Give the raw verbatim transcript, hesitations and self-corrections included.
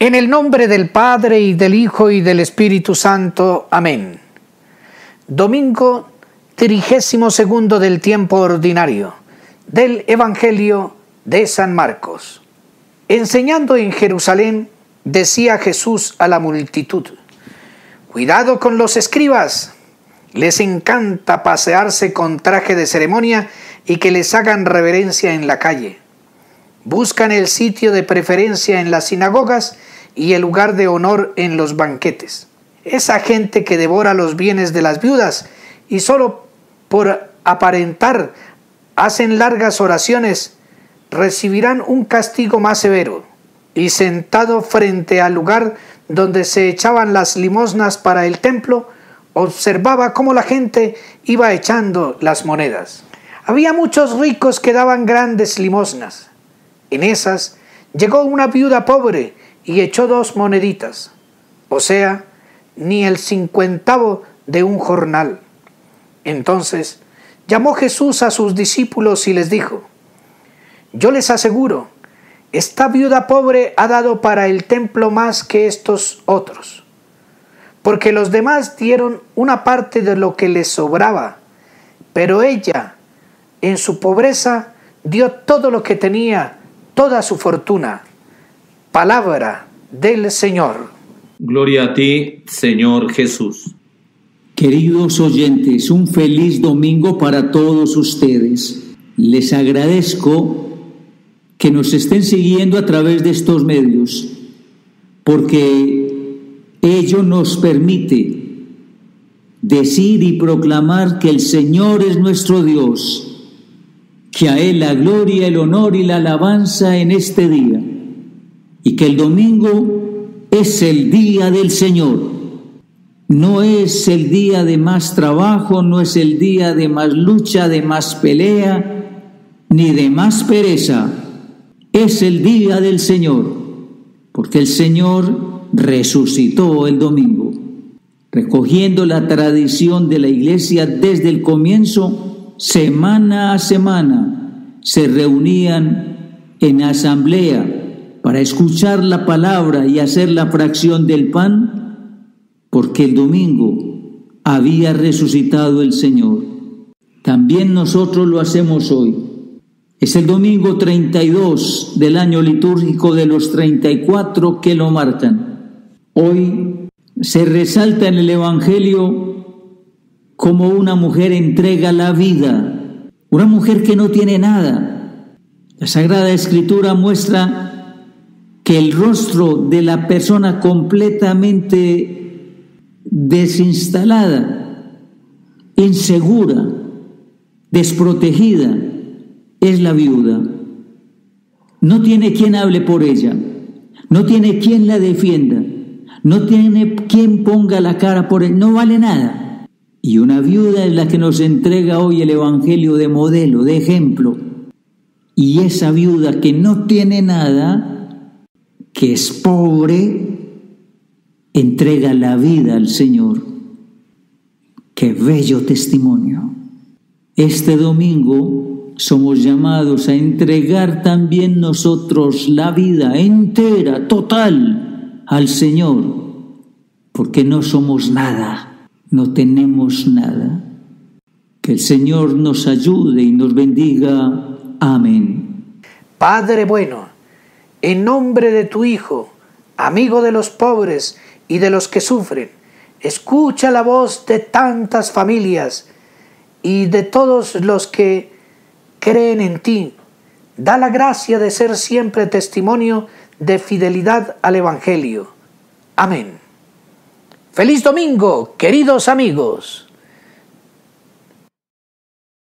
En el nombre del Padre, y del Hijo, y del Espíritu Santo. Amén. Domingo trigésimo segundo del tiempo ordinario del Evangelio de San Marcos. Enseñando en Jerusalén, decía Jesús a la multitud: cuidado con los escribas, les encanta pasearse con traje de ceremonia y que les hagan reverencia en la calle. Buscan el sitio de preferencia en las sinagogas y el lugar de honor en los banquetes. Esa gente que devora los bienes de las viudas y solo por aparentar hacen largas oraciones, recibirán un castigo más severo. Y sentado frente al lugar donde se echaban las limosnas para el templo, observaba cómo la gente iba echando las monedas. Había muchos ricos que daban grandes limosnas. En esas llegó una viuda pobre y echó dos moneditas, o sea, ni el cincuentavo de un jornal. Entonces llamó Jesús a sus discípulos y les dijo: yo les aseguro, esta viuda pobre ha dado para el templo más que estos otros, porque los demás dieron una parte de lo que les sobraba, pero ella, en su pobreza, dio todo lo que tenía, toda su fortuna. Palabra del Señor. Gloria a ti, Señor Jesús. Queridos oyentes, un feliz domingo para todos ustedes. Les agradezco que nos estén siguiendo a través de estos medios, porque ello nos permite decir y proclamar que el Señor es nuestro Dios, que a Él la gloria, el honor y la alabanza en este día, y que el domingo es el día del Señor. No es el día de más trabajo, no es el día de más lucha, de más pelea, ni de más pereza. Es el día del Señor, porque el Señor resucitó el domingo. Recogiendo la tradición de la Iglesia desde el comienzo, semana a semana se reunían en asamblea para escuchar la palabra y hacer la fracción del pan, porque el domingo había resucitado el Señor. También nosotros lo hacemos hoy. Es el domingo treinta y dos del año litúrgico de los treinta y cuatro que lo marcan. Hoy se resalta en el Evangelio como una mujer entrega la vida, una mujer que no tiene nada. La Sagrada Escritura muestra que el rostro de la persona completamente desinstalada, insegura, desprotegida, es la viuda. No tiene quien hable por ella, no tiene quien la defienda, no tiene quien ponga la cara por él, no vale nada. Y una viuda es la que nos entrega hoy el Evangelio de modelo, de ejemplo. Y esa viuda que no tiene nada, que es pobre, entrega la vida al Señor. ¡Qué bello testimonio! Este domingo somos llamados a entregar también nosotros la vida entera, total, al Señor, porque no somos nada, no tenemos nada. Que el Señor nos ayude y nos bendiga. Amén. Padre bueno, en nombre de tu Hijo, amigo de los pobres y de los que sufren, escucha la voz de tantas familias y de todos los que creen en ti. Da la gracia de ser siempre testimonio de fidelidad al Evangelio. Amén. ¡Feliz domingo, queridos amigos!